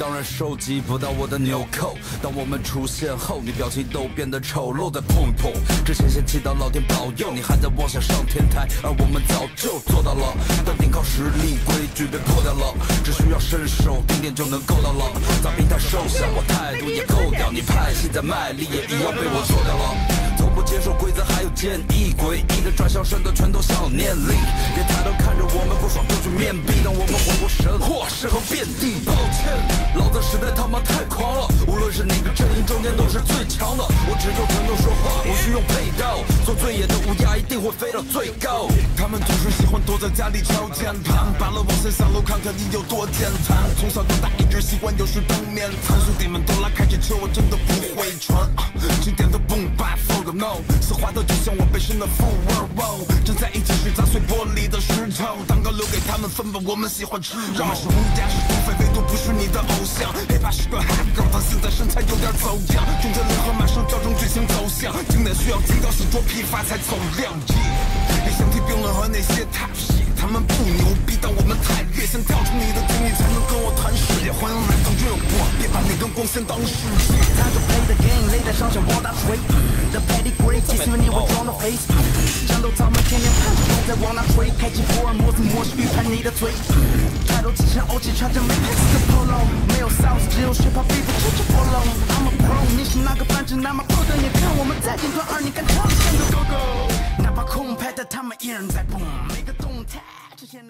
当然收集不到我的纽扣。当我们出现后，你表情都变得丑陋。再碰碰，之前先祈祷老天保佑，你还在妄想上天台，而我们早就做到了。但顶靠实力，规矩被破掉了，只需要伸手定点就能够到了。杂兵太瘦小，我态度也够屌，你派系再卖力也一样被我做掉了。从不接受规则，还有建议，诡异的转向声的全都像有念力。别抬头看着我们不爽就去面壁，当我们活过神话，适合遍地。抱歉，老子实在他妈太狂了，无论是哪个阵营中间都是最强的。我只用拳头说话，无需用配刀，做最野的乌鸦一定会飞到最高。 他们总是喜欢躲在家里敲键盘，罢了往前上楼看看你有多简单。从小到大一直习惯有时当面谈，兄弟们都来开这车，我真的不会穿。经典的 boom bap fuck no， 丝滑的就像我背身的富二代，站在一起是砸碎玻璃的石头，蛋糕留给他们分吧，我们喜欢吃肉。人们是乌鸦是土匪，唯独不是你的偶像。hiphop 是个 hot girl， 但现在身材有点走样，中间联合马上调整剧情走向，经典需要精雕细琢批发才走量。别想提评论和那些 top shit， 他们不牛逼，但我们太烈，先跳出你的定义才能跟我谈事业。欢迎来到这我，别把那根光线当世界。 他就 play the game， 擂台上想往大锤。The pedigree， 即使你伪装的 face， 战斗草们天天盼着都在往那吹，开启福尔摩斯模式预判你的嘴。抬头只像 OG 穿着没配色的 polo， 没有 sauce， 只有血泡 beef 吹着 polo。I'm a pro， 你是哪个班子那么 pro 的？你看我们在进团2，你敢唱像个狗狗？哪怕空拍的他们依然在蹦，每个动态之前。